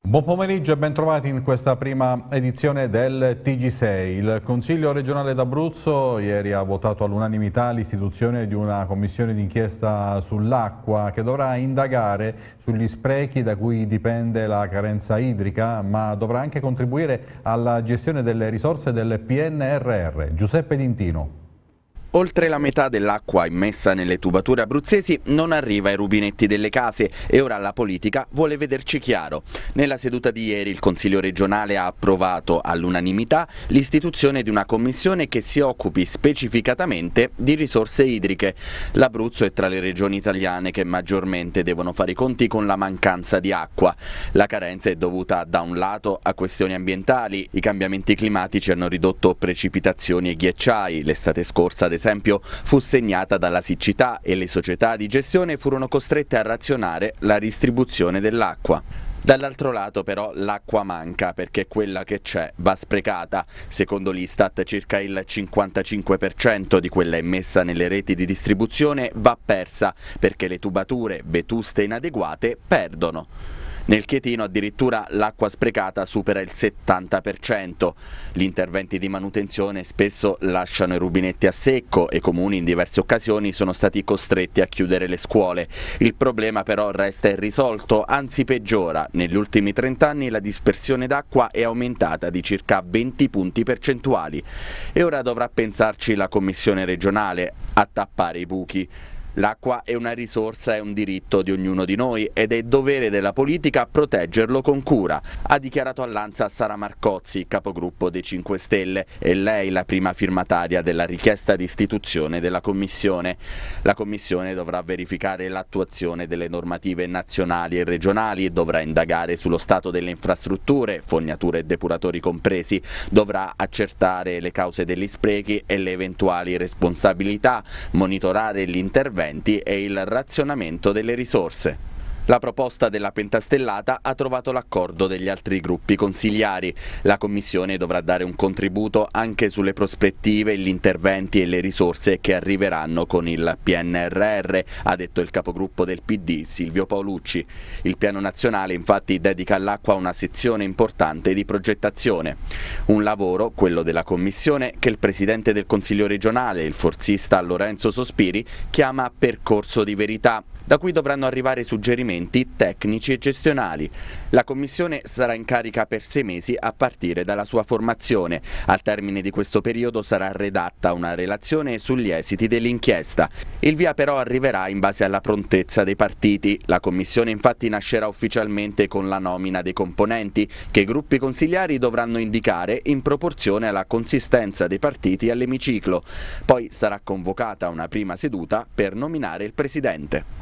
Buon pomeriggio e bentrovati in questa prima edizione del TG6. Il Consiglio regionale d'Abruzzo ieri ha votato all'unanimità l'istituzione di una commissione d'inchiesta sull'acqua che dovrà indagare sugli sprechi da cui dipende la carenza idrica, ma dovrà anche contribuire alla gestione delle risorse del PNRR. Giuseppe D'Intino. Oltre la metà dell'acqua immessa nelle tubature abruzzesi non arriva ai rubinetti delle case e ora la politica vuole vederci chiaro. Nella seduta di ieri il Consiglio regionale ha approvato all'unanimità l'istituzione di una commissione che si occupi specificatamente di risorse idriche. L'Abruzzo è tra le regioni italiane che maggiormente devono fare i conti con la mancanza di acqua. La carenza è dovuta da un lato a questioni ambientali. I cambiamenti climatici hanno ridotto precipitazioni e ghiacciai. L'estate scorsa, ad esempio, fu segnata dalla siccità e le società di gestione furono costrette a razionare la distribuzione dell'acqua. Dall'altro lato però l'acqua manca perché quella che c'è va sprecata. Secondo l'Istat circa il 55% di quella immessa nelle reti di distribuzione va persa perché le tubature vetuste e inadeguate perdono. Nel Chietino addirittura l'acqua sprecata supera il 70%. Gli interventi di manutenzione spesso lasciano i rubinetti a secco e i comuni in diverse occasioni sono stati costretti a chiudere le scuole. Il problema però resta irrisolto, anzi peggiora. Negli ultimi 30 anni la dispersione d'acqua è aumentata di circa 20 punti percentuali. E ora dovrà pensarci la Commissione regionale a tappare i buchi. L'acqua è una risorsa e un diritto di ognuno di noi ed è dovere della politica proteggerlo con cura, ha dichiarato all'Ansa Sara Marcozzi, capogruppo dei 5 Stelle, e lei la prima firmataria della richiesta di istituzione della Commissione. La Commissione dovrà verificare l'attuazione delle normative nazionali e regionali, dovrà indagare sullo stato delle infrastrutture, fognature e depuratori compresi, dovrà accertare le cause degli sprechi e le eventuali responsabilità, monitorare gli interventi e il razionamento delle risorse. La proposta della pentastellata ha trovato l'accordo degli altri gruppi consigliari. La Commissione dovrà dare un contributo anche sulle prospettive, gli interventi e le risorse che arriveranno con il PNRR, ha detto il capogruppo del PD Silvio Paolucci. Il piano nazionale infatti dedica all'acqua una sezione importante di progettazione. Un lavoro, quello della Commissione, che il Presidente del Consiglio regionale, il forzista Lorenzo Sospiri, chiama percorso di verità, da cui dovranno arrivare suggerimenti tecnici e gestionali. La Commissione sarà in carica per 6 mesi a partire dalla sua formazione. Al termine di questo periodo sarà redatta una relazione sugli esiti dell'inchiesta. Il via però arriverà in base alla prontezza dei partiti. La Commissione infatti nascerà ufficialmente con la nomina dei componenti, che i gruppi consigliari dovranno indicare in proporzione alla consistenza dei partiti all'emiciclo. Poi sarà convocata una prima seduta per nominare il Presidente.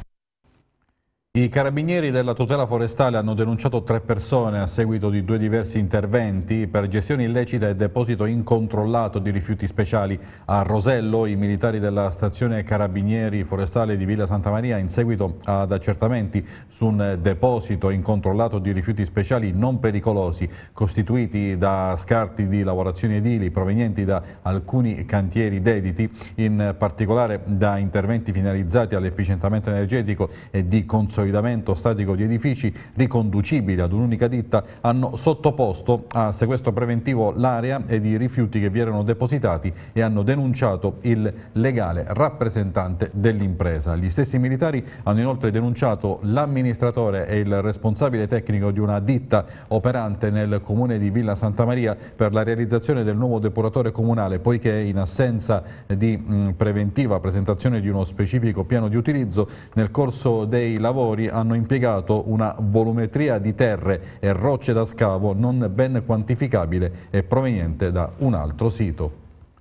I carabinieri della tutela forestale hanno denunciato 3 persone a seguito di 2 diversi interventi per gestione illecita e deposito incontrollato di rifiuti speciali. A Rosello i militari della stazione carabinieri forestale di Villa Santa Maria, in seguito ad accertamenti su un deposito incontrollato di rifiuti speciali non pericolosi costituiti da scarti di lavorazioni edili provenienti da alcuni cantieri dediti, in particolare da interventi finalizzati all'efficientamento energetico e di consolidamento statico di edifici riconducibili ad un'unica ditta, hanno sottoposto a sequestro preventivo l'area ed i rifiuti che vi erano depositati e hanno denunciato il legale rappresentante dell'impresa. Gli stessi militari hanno inoltre denunciato l'amministratore e il responsabile tecnico di una ditta operante nel comune di Villa Santa Maria per la realizzazione del nuovo depuratore comunale, poiché in assenza di preventiva presentazione di uno specifico piano di utilizzo, nel corso dei lavori hanno impiegato una volumetria di terre e rocce da scavo non ben quantificabile e proveniente da un altro sito.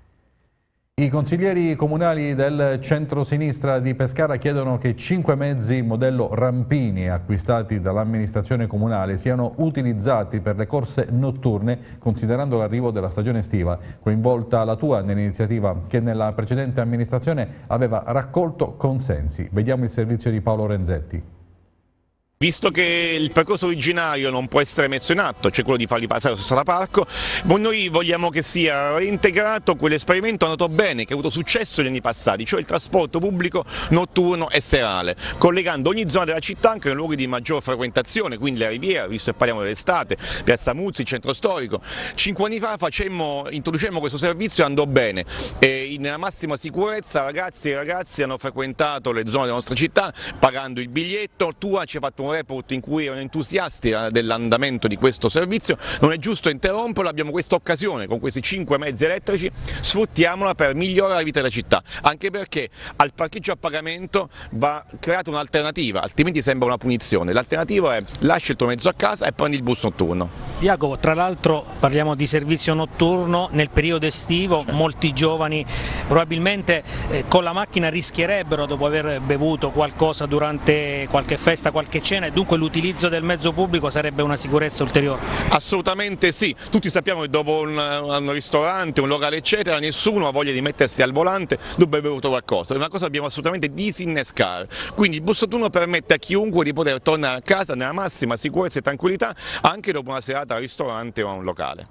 I consiglieri comunali del centro-sinistra di Pescara chiedono che 5 mezzi modello Rampini acquistati dall'amministrazione comunale siano utilizzati per le corse notturne, considerando l'arrivo della stagione estiva. Coinvolta la tua nell'iniziativa che nella precedente amministrazione aveva raccolto consensi. Vediamo il servizio di Paolo Renzetti. Visto che il percorso originario non può essere messo in atto, cioè quello di farli passare allo Strada Parco, noi vogliamo che sia reintegrato quell'esperimento andato bene, che ha avuto successo negli anni passati, cioè il trasporto pubblico notturno e serale, collegando ogni zona della città anche nei luoghi di maggior frequentazione, quindi la Riviera, visto che parliamo dell'estate, Piazza Muzzi, il centro storico. 5 anni fa introducemmo questo servizio e andò bene, e nella massima sicurezza ragazzi e ragazzi hanno frequentato le zone della nostra città pagando il biglietto. Tu ci hai fatto un report in cui erano entusiasti dell'andamento di questo servizio, non è giusto interromperlo, abbiamo questa occasione con questi 5 mezzi elettrici, sfruttiamola per migliorare la vita della città, anche perché al parcheggio a pagamento va creata un'alternativa, altrimenti sembra una punizione. L'alternativa è: lascia il tuo mezzo a casa e prendi il bus notturno. Jacopo, tra l'altro parliamo di servizio notturno nel periodo estivo, molti giovani probabilmente con la macchina rischierebbero, dopo aver bevuto qualcosa durante qualche festa, qualche cena, e dunque l'utilizzo del mezzo pubblico sarebbe una sicurezza ulteriore. Assolutamente sì, tutti sappiamo che dopo un ristorante, un locale eccetera, nessuno ha voglia di mettersi al volante dopo aver bevuto qualcosa, è una cosa che dobbiamo assolutamente disinnescare, quindi il bus notturno permette a chiunque di poter tornare a casa nella massima sicurezza e tranquillità anche dopo una serata al ristorante o a un locale.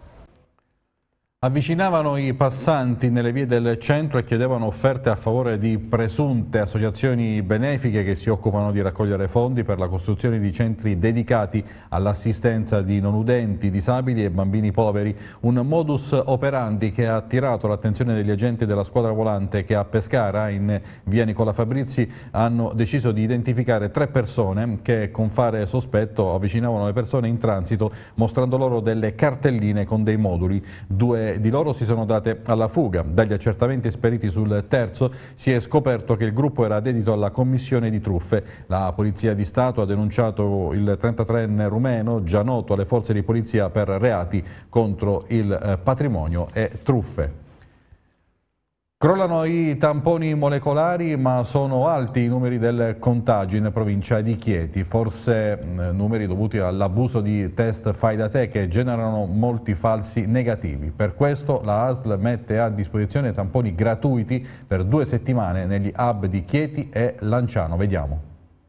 Avvicinavano i passanti nelle vie del centro e chiedevano offerte a favore di presunte associazioni benefiche che si occupano di raccogliere fondi per la costruzione di centri dedicati all'assistenza di non udenti, disabili e bambini poveri. Un modus operandi che ha attirato l'attenzione degli agenti della squadra volante che a Pescara, in via Nicola Fabrizi, hanno deciso di identificare 3 persone che con fare sospetto avvicinavano le persone in transito mostrando loro delle cartelline con dei moduli. 2 di loro si sono date alla fuga. Dagli accertamenti esperiti sul terzo si è scoperto che il gruppo era dedito alla commissione di truffe. La Polizia di Stato ha denunciato il 33enne rumeno, già noto alle forze di polizia per reati contro il patrimonio e truffe. Crollano i tamponi molecolari, ma sono alti i numeri del contagio in provincia di Chieti, forse numeri dovuti all'abuso di test fai da te che generano molti falsi negativi. Per questo la ASL mette a disposizione tamponi gratuiti per 2 settimane negli hub di Chieti e Lanciano. Vediamo.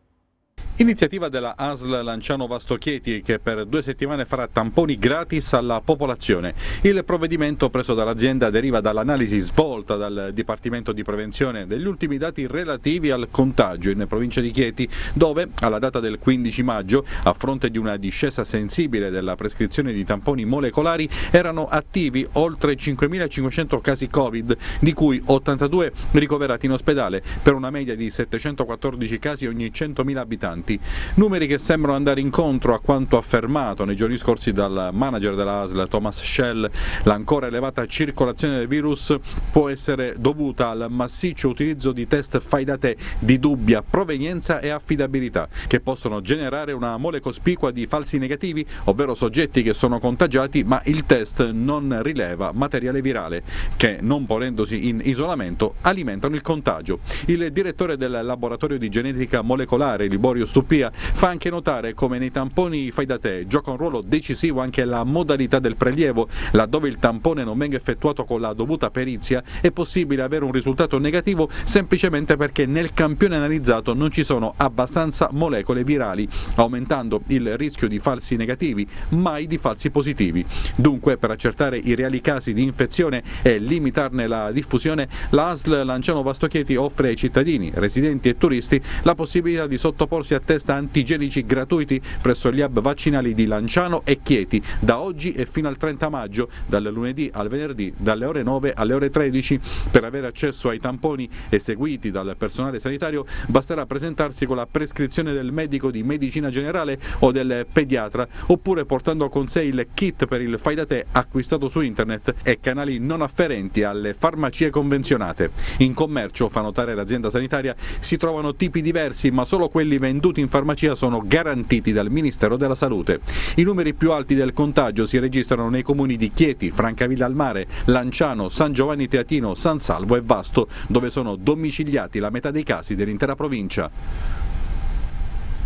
Iniziativa della ASL Lanciano Vasto Chieti che per 2 settimane farà tamponi gratis alla popolazione. Il provvedimento preso dall'azienda deriva dall'analisi svolta dal Dipartimento di Prevenzione degli ultimi dati relativi al contagio in provincia di Chieti, dove alla data del 15 maggio, a fronte di una discesa sensibile della prescrizione di tamponi molecolari, erano attivi oltre 5.500 casi Covid, di cui 82 ricoverati in ospedale, per una media di 714 casi ogni 100.000 abitanti. Numeri che sembrano andare incontro a quanto affermato nei giorni scorsi dal manager della ASL, Thomas Schell. L'ancora elevata circolazione del virus può essere dovuta al massiccio utilizzo di test fai da te di dubbia provenienza e affidabilità, che possono generare una mole cospicua di falsi negativi, ovvero soggetti che sono contagiati ma il test non rileva materiale virale, che non ponendosi in isolamento alimentano il contagio. Il direttore del laboratorio di genetica molecolare, Liborio Stupia, fa anche notare come nei tamponi fai da te gioca un ruolo decisivo anche la modalità del prelievo. Laddove il tampone non venga effettuato con la dovuta perizia è possibile avere un risultato negativo semplicemente perché nel campione analizzato non ci sono abbastanza molecole virali, aumentando il rischio di falsi negativi, mai di falsi positivi. Dunque, per accertare i reali casi di infezione e limitarne la diffusione, la ASL Lanciano Vasto Chieti offre ai cittadini, residenti e turisti la possibilità di sottoporsi a test antigenici gratuiti presso gli hub vaccinali di Lanciano e Chieti da oggi e fino al 30 maggio, dal lunedì al venerdì, dalle ore 9 alle ore 13. Per avere accesso ai tamponi eseguiti dal personale sanitario basterà presentarsi con la prescrizione del medico di medicina generale o del pediatra, oppure portando con sé il kit per il fai da te acquistato su internet e canali non afferenti alle farmacie convenzionate. In commercio, fa notare l'azienda sanitaria, si trovano tipi diversi, ma solo quelli venduti in farmacia sono garantiti dal Ministero della Salute. I numeri più alti del contagio si registrano nei comuni di Chieti, Francavilla al Mare, Lanciano, San Giovanni Teatino, San Salvo e Vasto, dove sono domiciliati la metà dei casi dell'intera provincia.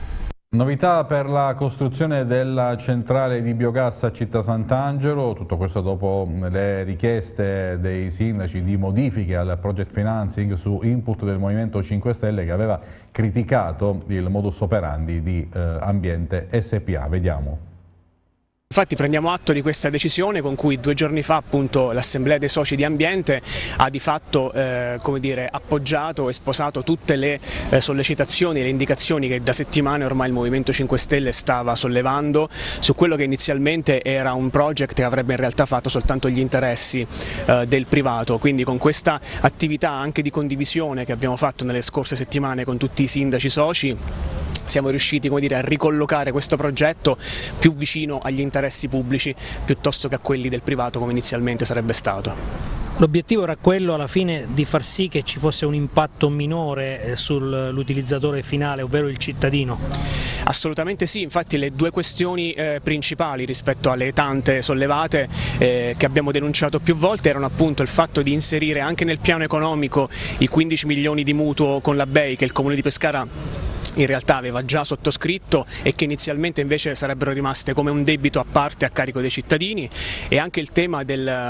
Novità per la costruzione della centrale di biogas a Città Sant'Angelo, tutto questo dopo le richieste dei sindaci di modifiche al project financing su input del Movimento 5 Stelle che aveva criticato il modus operandi di Ambiente SpA. Vediamo. Infatti prendiamo atto di questa decisione con cui 2 giorni fa appunto l'Assemblea dei Soci di Ambiente ha di fatto come dire, appoggiato e sposato tutte le sollecitazioni e le indicazioni che da settimane ormai il Movimento 5 Stelle stava sollevando su quello che inizialmente era un project che avrebbe in realtà fatto soltanto gli interessi del privato. Quindi con questa attività anche di condivisione che abbiamo fatto nelle scorse settimane con tutti i sindaci soci siamo riusciti, come dire, a ricollocare questo progetto più vicino agli interessi pubblici piuttosto che a quelli del privato come inizialmente sarebbe stato. L'obiettivo era quello alla fine di far sì che ci fosse un impatto minore sull'utilizzatore finale, ovvero il cittadino? Assolutamente sì, infatti le 2 questioni principali rispetto alle tante sollevate che abbiamo denunciato più volte erano appunto il fatto di inserire anche nel piano economico i 15 milioni di mutuo con la BEI che il Comune di Pescara in realtà aveva già sottoscritto e che inizialmente invece sarebbero rimaste come un debito a parte a carico dei cittadini, e anche il tema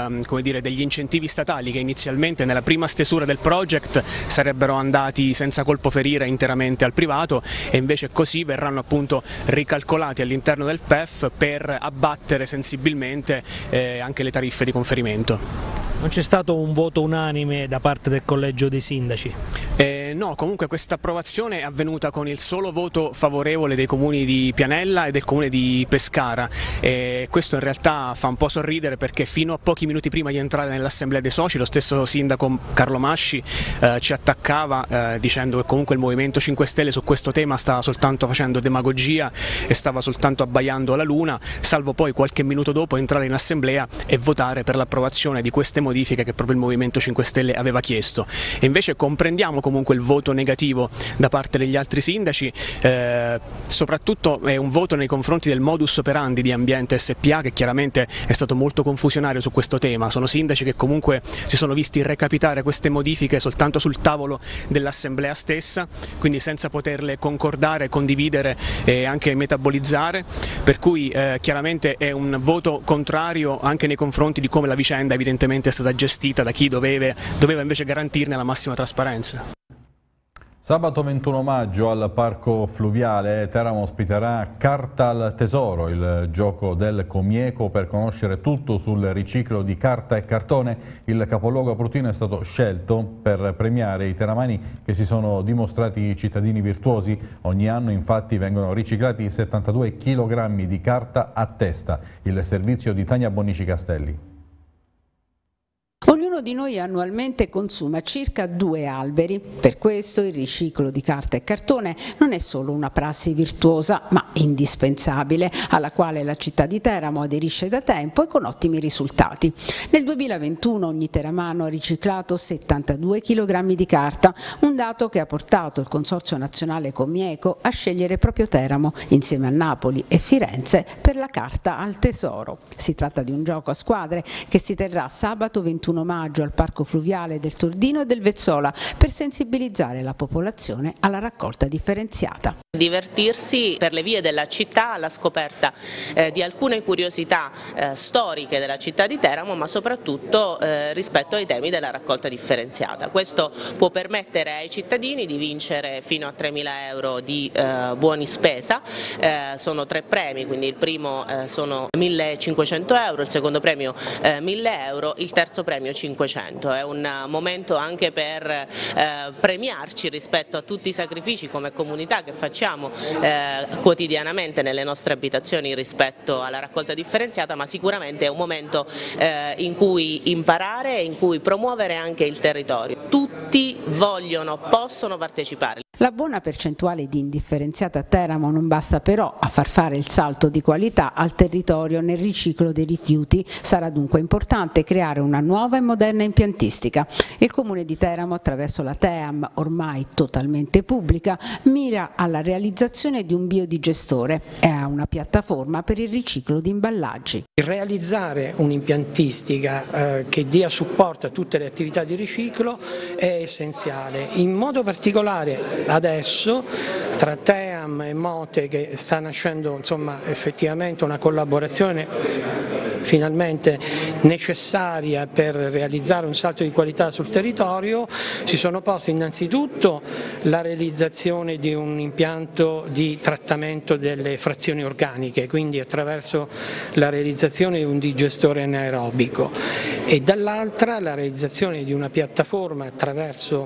degli incentivi statali che inizialmente nella prima stesura del project sarebbero andati senza colpo ferire interamente al privato e invece così verranno appunto ricalcolati all'interno del PEF per abbattere sensibilmente anche le tariffe di conferimento. Non c'è stato un voto unanime da parte del collegio dei sindaci? No, comunque questa approvazione è avvenuta con il solo voto favorevole dei comuni di Pianella e del comune di Pescara, e questo in realtà fa un po' sorridere perché fino a pochi minuti prima di entrare nell'assemblea dei soci lo stesso sindaco Carlo Masci ci attaccava dicendo che comunque il Movimento 5 Stelle su questo tema stava soltanto facendo demagogia e stava soltanto abbaiando alla luna, salvo poi qualche minuto dopo entrare in assemblea e votare per l'approvazione di queste modifiche che proprio il Movimento 5 Stelle aveva chiesto. E invece comprendiamo comunque il voto negativo da parte degli altri sindaci, soprattutto è un voto nei confronti del modus operandi di Ambiente SpA che chiaramente è stato molto confusionario su questo tema. Sono sindaci che comunque si sono visti recapitare queste modifiche soltanto sul tavolo dell'assemblea stessa, quindi senza poterle concordare, condividere e anche metabolizzare, per cui chiaramente è un voto contrario anche nei confronti di come la vicenda evidentemente è stata gestita da chi doveva invece garantirne la massima trasparenza. Sabato 21 maggio al Parco Fluviale Teramo ospiterà Carta al Tesoro, il gioco del Comieco per conoscere tutto sul riciclo di carta e cartone. Il capoluogo abruzino è stato scelto per premiare i teramani che si sono dimostrati cittadini virtuosi. Ogni anno infatti vengono riciclati 72 kg di carta a testa. Il servizio di Tania Bonici Castelli. Ognuno di noi annualmente consuma circa 2 alberi, per questo il riciclo di carta e cartone non è solo una prassi virtuosa ma indispensabile, alla quale la città di Teramo aderisce da tempo e con ottimi risultati. Nel 2021 ogni teramano ha riciclato 72 kg di carta, un dato che ha portato il Consorzio Nazionale Comieco a scegliere proprio Teramo, insieme a Napoli e Firenze, per la Carta al Tesoro. Si tratta di un gioco a squadre che si terrà sabato 21 maggio al Parco Fluviale del Tordino e del Vezzola per sensibilizzare la popolazione alla raccolta differenziata. Divertirsi per le vie della città alla scoperta di alcune curiosità storiche della città di Teramo, ma soprattutto rispetto ai temi della raccolta differenziata. Questo può permettere ai cittadini di vincere fino a 3.000 euro di buoni spesa. Sono 3 premi, quindi il primo sono 1.500 euro, il secondo premio 1.000 euro, il terzo premio 500. È un momento anche per premiarci rispetto a tutti i sacrifici come comunità che facciamo quotidianamente nelle nostre abitazioni rispetto alla raccolta differenziata, ma sicuramente è un momento in cui imparare e in cui promuovere anche il territorio. Tutti possono partecipare. La buona percentuale di indifferenziata a Teramo non basta però a far fare il salto di qualità al territorio nel riciclo dei rifiuti. Sarà dunque importante creare una nuova nuova e moderna impiantistica. Il Comune di Teramo, attraverso la TEAM, ormai totalmente pubblica, mira alla realizzazione di un biodigestore e a una piattaforma per il riciclo di imballaggi. Realizzare un'impiantistica che dia supporto a tutte le attività di riciclo è essenziale, in modo particolare adesso tra TEAM e Mote, che sta nascendo effettivamente una collaborazione finalmente necessaria per realizzare un salto di qualità sul territorio. Si sono posti innanzitutto la realizzazione di un impianto di trattamento delle frazioni organiche, quindi attraverso la realizzazione di un digestore anaerobico, e dall'altra la realizzazione di una piattaforma attraverso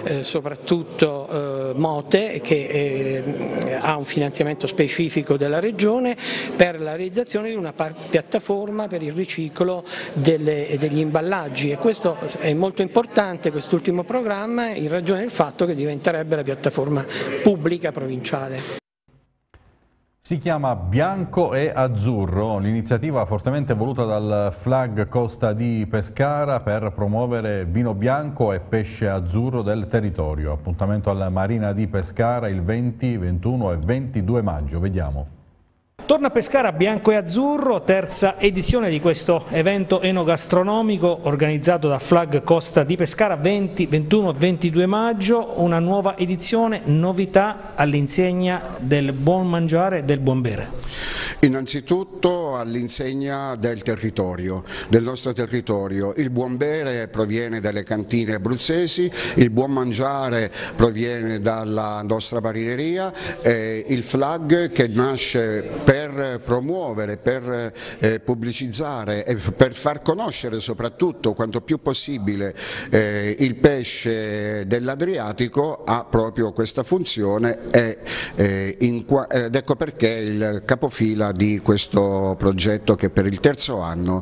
soprattutto Mote, che ha un finanziamento specifico della Regione, per la realizzazione di una piattaforma per il riciclo degli imballaggi, e questo è molto importante, quest'ultimo programma, in ragione del fatto che diventerebbe la piattaforma pubblica provinciale. Si chiama Bianco e Azzurro, l'iniziativa fortemente voluta dal FLAG Costa di Pescara per promuovere vino bianco e pesce azzurro del territorio. Appuntamento alla Marina di Pescara il 20, 21 e 22 maggio. Vediamo. Torna a Pescara Bianco e Azzurro, terza edizione di questo evento enogastronomico organizzato da FLAG Costa di Pescara, 20, 21 e 22 maggio, una nuova edizione, novità all'insegna del buon mangiare e del buon bere. Innanzitutto all'insegna del territorio, del nostro territorio. Il buon bere proviene dalle cantine abruzzesi, il buon mangiare proviene dalla nostra marineria, il FLAG che nasce per promuovere, per pubblicizzare e per far conoscere soprattutto quanto più possibile il pesce dell'Adriatico, ha proprio questa funzione ed ecco perché il capofila di questo progetto, che per il terzo anno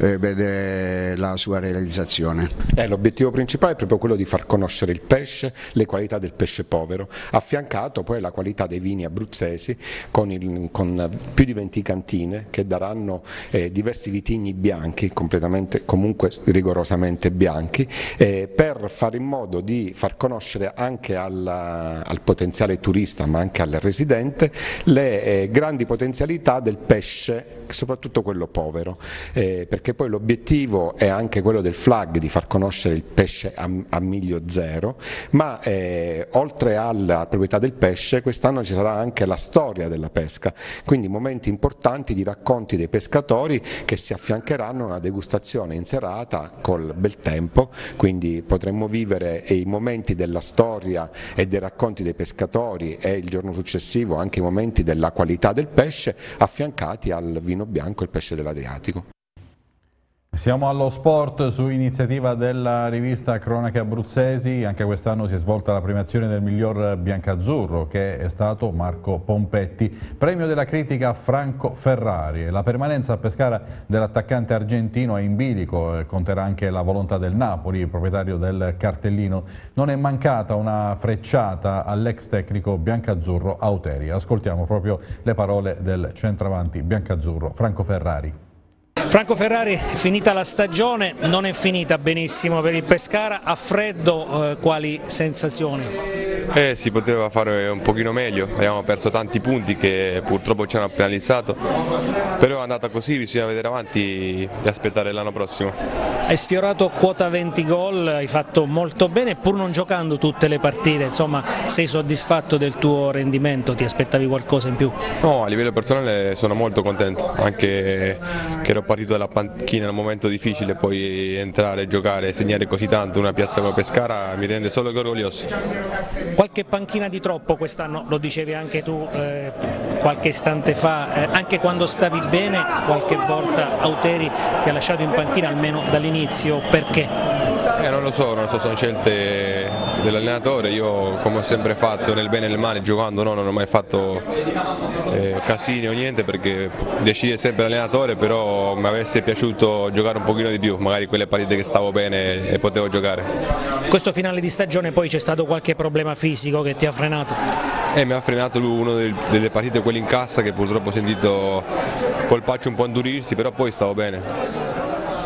vede la sua realizzazione. L'obiettivo principale è proprio quello di far conoscere il pesce, le qualità del pesce povero, affiancato poi alla qualità dei vini abruzzesi con più di 20 cantine che daranno diversi vitigni bianchi, comunque rigorosamente bianchi, per fare in modo di far conoscere anche al potenziale turista, ma anche al residente, le grandi potenzialità del pesce, soprattutto quello povero, perché poi l'obiettivo è anche quello del FLAG, di far conoscere il pesce a miglio zero, ma oltre alla proprietà del pesce quest'anno ci sarà anche la storia della pesca, quindi momenti importanti di racconti dei pescatori che si affiancheranno a una degustazione in serata col bel tempo, quindi potremmo vivere i momenti della storia e dei racconti dei pescatori, e il giorno successivo anche i momenti della qualità del pesce, affiancati al vino bianco e il pesce dell'Adriatico. Siamo allo sport su iniziativa della rivista Cronache Abruzzesi. Anche quest'anno si è svolta la premiazione del miglior biancazzurro, che è stato Marco Pompetti, premio della critica Franco Ferrari. La permanenza a Pescara dell'attaccante argentino è in bilico, conterà anche la volontà del Napoli, proprietario del cartellino. Non è mancata una frecciata all'ex tecnico biancazzurro Auteri. Ascoltiamo proprio le parole del centravanti biancazzurro Franco Ferrari. Franco Ferrari, finita la stagione, non è finita benissimo per il Pescara, a freddo quali sensazioni? Si poteva fare un pochino meglio, abbiamo perso tanti punti che purtroppo ci hanno penalizzato, però è andata così, bisogna vedere avanti e aspettare l'anno prossimo. Hai sfiorato quota 20 gol, hai fatto molto bene pur non giocando tutte le partite, insomma sei soddisfatto del tuo rendimento, ti aspettavi qualcosa in più? No, a livello personale sono molto contento, anche che ero partito dalla panchina in un momento difficile, poi entrare e giocare e segnare così tanto una piazza come Pescara mi rende solo che orgoglioso. Qualche panchina di troppo quest'anno, lo dicevi anche tu qualche istante fa, anche quando stavi bene qualche volta Auteri ti ha lasciato in panchina almeno dall'inizio, perché? Non lo so, sono scelte dell'allenatore, io come ho sempre fatto nel bene e nel male giocando non ho mai fatto casini o niente, perché decide sempre l'allenatore, però mi avesse piaciuto giocare un pochino di più, magari quelle partite che stavo bene e potevo giocare. Questo finale di stagione poi c'è stato qualche problema fisico che ti ha frenato? Mi ha frenato una delle partite, quelle in cassa, che purtroppo ho sentito Polpaccio un po' indurirsi, però poi stavo bene.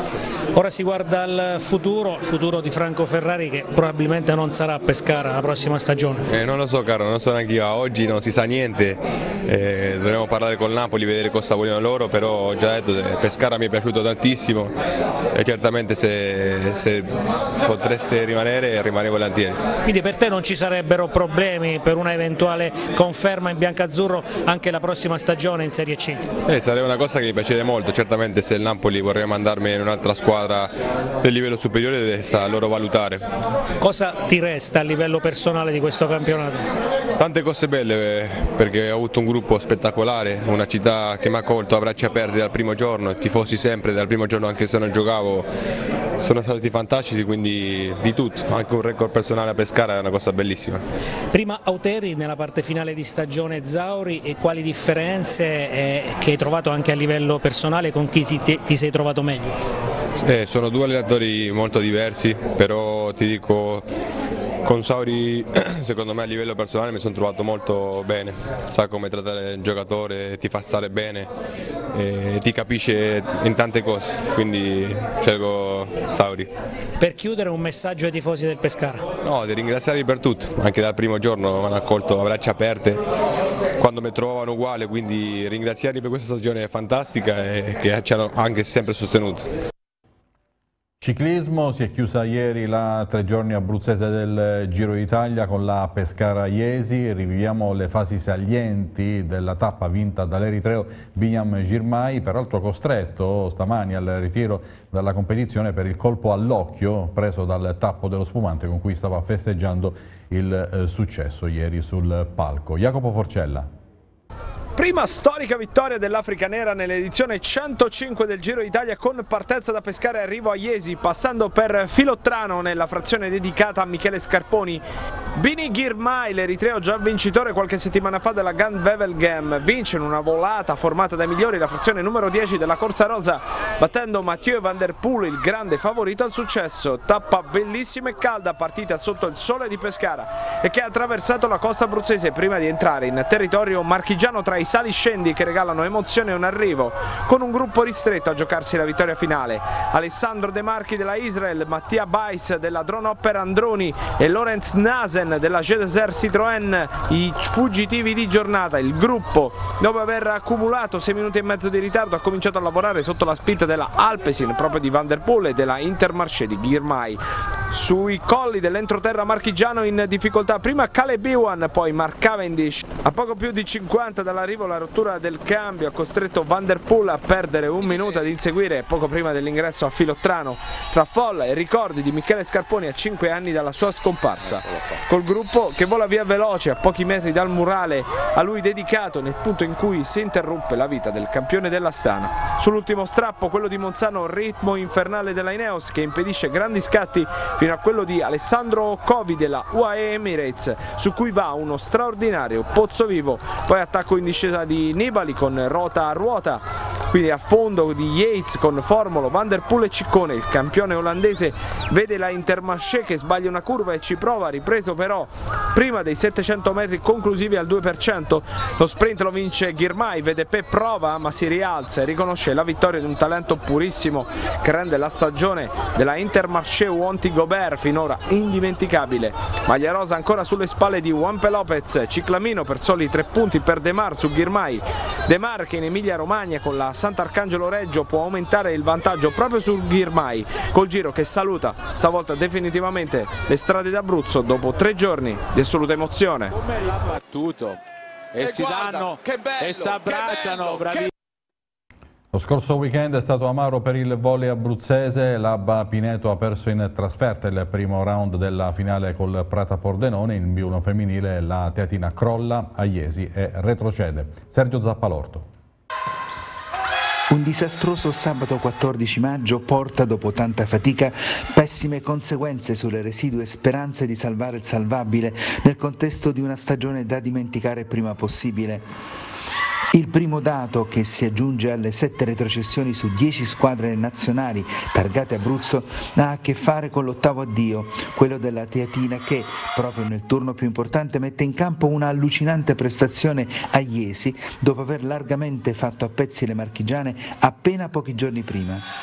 Ora si guarda al futuro di Franco Ferrari, che probabilmente non sarà a Pescara la prossima stagione. Non lo so caro, non so neanche io, oggi non si sa niente, dovremo parlare col Napoli, vedere cosa vogliono loro, però ho già detto che Pescara mi è piaciuto tantissimo e certamente se potreste rimanere rimanevo volentieri. Quindi per te non ci sarebbero problemi per una eventuale conferma in biancazzurro anche la prossima stagione in Serie C? Sarebbe una cosa che mi piacerebbe molto, certamente se il Napoli vorrebbe mandarmi in un'altra squadra del livello superiore sta a loro valutare. Cosa ti resta a livello personale di questo campionato? Tante cose belle, perché ho avuto un gruppo spettacolare, una città che mi ha accolto a braccia aperte dal primo giorno, tifosi sempre dal primo giorno anche se non giocavo, sono stati fantastici, quindi di tutto, anche un record personale a Pescara è una cosa bellissima. Prima Auteri nella parte finale di stagione Zauri, e quali differenze che hai trovato anche a livello personale, con chi ti sei trovato meglio? Sono due allenatori molto diversi, però ti dico, con Sauri secondo me a livello personale mi sono trovato molto bene, sa come trattare il giocatore, ti fa stare bene e ti capisce in tante cose, quindi scelgo Sauri. Per chiudere un messaggio ai tifosi del Pescara? No, di ringraziarli per tutto, anche dal primo giorno mi hanno accolto a braccia aperte quando mi trovavano uguale, quindi ringraziarli per questa stagione fantastica e che ci hanno anche sempre sostenuto. Ciclismo, si è chiusa ieri la 3 giorni abruzzese del Giro d'Italia con la Pescara-Jesi. Riviviamo le fasi salienti della tappa vinta dall'eritreo Binyam Girmay, peraltro costretto stamani al ritiro dalla competizione per il colpo all'occhio preso dal tappo dello spumante con cui stava festeggiando il successo ieri sul palco. Jacopo Forcella. Prima storica vittoria dell'Africa Nera nell'edizione 105 del Giro d'Italia, con partenza da Pescara e arrivo a Jesi, passando per Filottrano nella frazione dedicata a Michele Scarponi. Bini Girmay, l'eritreo già vincitore qualche settimana fa della Gand Wevelgem, vince in una volata formata dai migliori la frazione numero 10 della Corsa Rosa, battendo Mathieu van der Poel, il grande favorito al successo. Tappa bellissima e calda, partita sotto il sole di Pescara e che ha attraversato la costa abruzzese prima di entrare in territorio marchigiano tra i saliscendi che regalano emozione e un arrivo, con un gruppo ristretto a giocarsi la vittoria finale. Alessandro De Marchi della Israel, Mattia Bais della Dronhopper Androni e Lorenz Nasen della Gedeser Citroën, i fuggitivi di giornata. Il gruppo, dopo aver accumulato 6 minuti e mezzo di ritardo, ha cominciato a lavorare sotto la spinta della Alpecin, proprio di Van der Poel e della Intermarché di Girmay. Sui colli dell'entroterra marchigiano in difficoltà prima Caleb Ewan, poi Mark Cavendish. A poco più di 50 dall'arrivo la rottura del cambio ha costretto Van der Poel a perdere un minuto ad inseguire poco prima dell'ingresso a Filottrano, tra folla e ricordi di Michele Scarponi a 5 anni dalla sua scomparsa. Col gruppo che vola via veloce a pochi metri dal murale a lui dedicato nel punto in cui si interrompe la vita del campione dell'Astana. Sull'ultimo strappo, quello di Monzano, ritmo infernale della Ineos che impedisce grandi scatti fino a quello di Alessandro Covi della UAE Emirates, su cui va uno straordinario pozzo vivo, poi attacco in discesa di Nibali con Rota a ruota, quindi a fondo di Yates con Formolo, Van der Poel e Ciccone. Il campione olandese vede la Intermarché che sbaglia una curva e ci prova, ripreso però prima dei 700 metri conclusivi al 2%. Lo sprint lo vince Girmay, VDP prova ma si rialza e riconosce la vittoria di un talento purissimo che rende la stagione della Intermarché Wanty Gobert finora indimenticabile. Maglia rosa ancora sulle spalle di Juanpe Lopez, ciclamino per soli 3 punti per De Mar su Girmay. De Mar che in Emilia Romagna con la Sant'Arcangelo Reggio può aumentare il vantaggio proprio sul Girmay, col Giro che saluta stavolta definitivamente le strade d'Abruzzo dopo 3 giorni di assoluta emozione. Tutto e si danno e si abbracciano, bravi. Lo scorso weekend è stato amaro per il volley abruzzese. l'Abba Pineto ha perso in trasferta il primo round della finale col Prata Pordenone. In B1 femminile la Teatina crolla a Jesi e retrocede. Sergio Zappalorto. Un disastroso sabato 14 maggio porta, dopo tanta fatica, pessime conseguenze sulle residue speranze di salvare il salvabile nel contesto di una stagione da dimenticare prima possibile. Il primo dato, che si aggiunge alle 7 retrocessioni su 10 squadre nazionali targate Abruzzo, ha a che fare con l'ottavo addio, quello della Teatina che, proprio nel turno più importante, mette in campo una allucinante prestazione a Jesi, dopo aver largamente fatto a pezzi le marchigiane appena pochi giorni prima.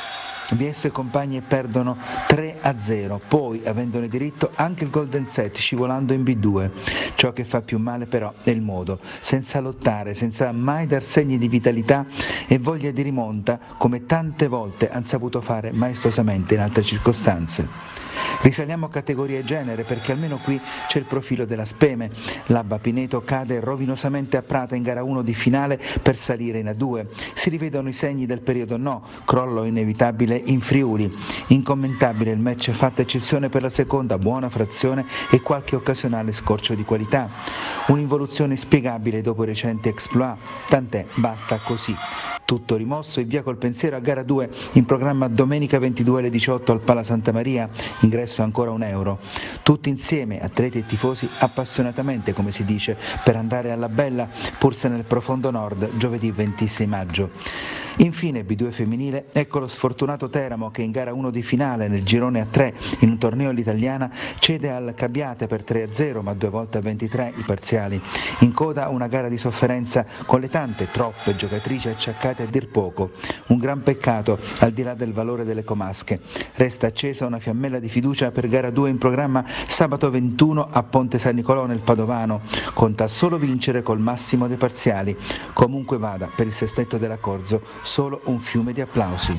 Viesso e compagni perdono 3-0, poi avendone diritto anche il golden set scivolando in B2. Ciò che fa più male però è il modo, senza lottare, senza mai dar segni di vitalità e voglia di rimonta, come tante volte hanno saputo fare maestosamente in altre circostanze. Risaliamo categoria e genere perché almeno qui c'è il profilo della Speme. L'Abba Pineto cade rovinosamente a Prata in gara 1 di finale per salire in A2. Si rivedono i segni del periodo no, crollo inevitabile in Friuli. Incommentabile il match, fatta eccezione per la seconda buona frazione e qualche occasionale scorcio di qualità. Un'involuzione inspiegabile dopo i recenti exploit, tant'è, basta così. Tutto rimosso e via col pensiero a gara 2 in programma domenica 22 alle 18 al Pala Santa Maria, ingresso ancora €1. Tutti insieme, atleti e tifosi, appassionatamente come si dice, per andare alla bella, pur se nel profondo nord, giovedì 26 maggio. Infine B2 femminile, ecco lo sfortunato Teramo che in gara 1 di finale nel girone a 3 in un torneo all'italiana cede al Cabbiate per 3-0 ma 2 volte a 23 i parziali. In coda una gara di sofferenza con le tante, troppe giocatrici acciaccate a dir poco. Un gran peccato al di là del valore delle comasche. Resta accesa una fiammella di fiducia per gara 2 in programma sabato 21 a Ponte San Nicolò nel Padovano. Conta solo vincere col massimo dei parziali. Comunque vada, per il sestetto della Corzo solo un fiume di applausi.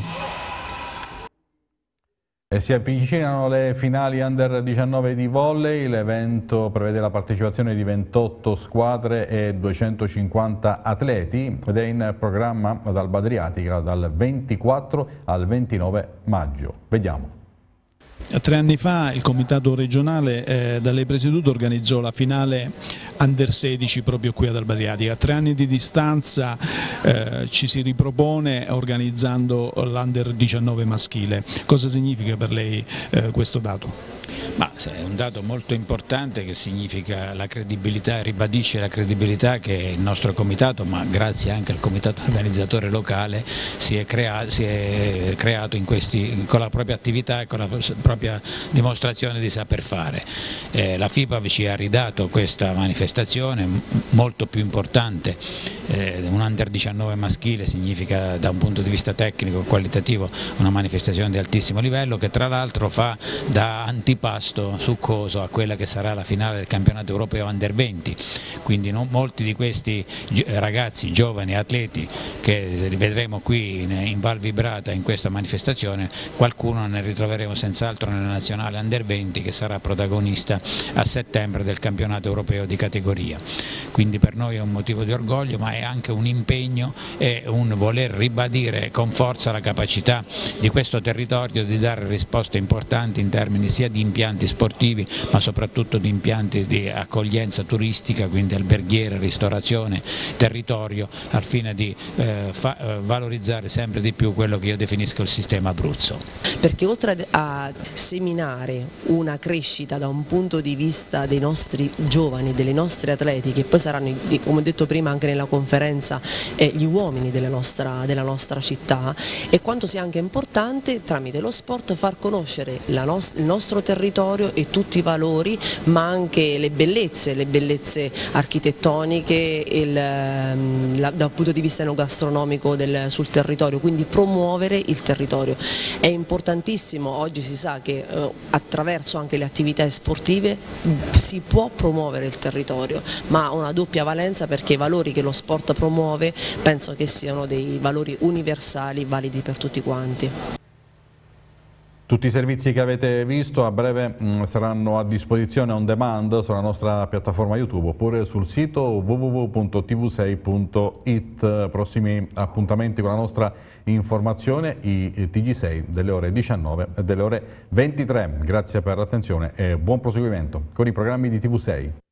E si avvicinano le finali Under 19 di volley, l'evento prevede la partecipazione di 28 squadre e 250 atleti ed è in programma ad Alba Adriatica dal 24 al 29 maggio. Vediamo. 3 anni fa il comitato regionale da lei presieduto organizzò la finale Under 16 proprio qui ad Alba Adriatica. A 3 anni di distanza ci si ripropone organizzando l'Under 19 maschile. Cosa significa per lei questo dato? Ma è un dato molto importante che significa la credibilità, ribadisce la credibilità che il nostro comitato, ma grazie anche al comitato organizzatore locale, si è creato con la propria attività e con la propria dimostrazione di saper fare. La FIPA ci ha ridato questa manifestazione molto più importante. Un Under 19 maschile significa da un punto di vista tecnico e qualitativo una manifestazione di altissimo livello che tra l'altro fa da antipasto succoso a quella che sarà la finale del campionato europeo Under 20, quindi molti di questi ragazzi, giovani atleti che vedremo qui in Val Vibrata in questa manifestazione, qualcuno ne ritroveremo senz'altro nella nazionale Under 20 che sarà protagonista a settembre del campionato europeo di categoria. Quindi per noi è un motivo di orgoglio, ma è anche un impegno e un voler ribadire con forza la capacità di questo territorio di dare risposte importanti in termini sia di impianti sportivi ma soprattutto di impianti di accoglienza turistica, quindi alberghiere, ristorazione, territorio, al fine di valorizzare sempre di più quello che io definisco il sistema Abruzzo. Perché oltre a seminare una crescita da un punto di vista dei nostri giovani, delle nostre atleti, che poi saranno, come ho detto prima anche nella conferenza, gli uomini della nostra città, e quanto sia anche importante tramite lo sport far conoscere il nostro territorio e tutti i valori, ma anche le bellezze architettoniche dal punto di vista enogastronomico sul territorio, quindi promuovere il territorio. È importantissimo, oggi si sa che attraverso anche le attività sportive si può promuovere il territorio, ma ha una doppia valenza perché i valori che lo sport promuove penso che siano dei valori universali, validi per tutti quanti. Tutti i servizi che avete visto a breve saranno a disposizione on demand sulla nostra piattaforma YouTube oppure sul sito www.tv6.it. Prossimi appuntamenti con la nostra informazione, i TG6 delle ore 19 e delle ore 23. Grazie per l'attenzione e buon proseguimento con i programmi di TV6.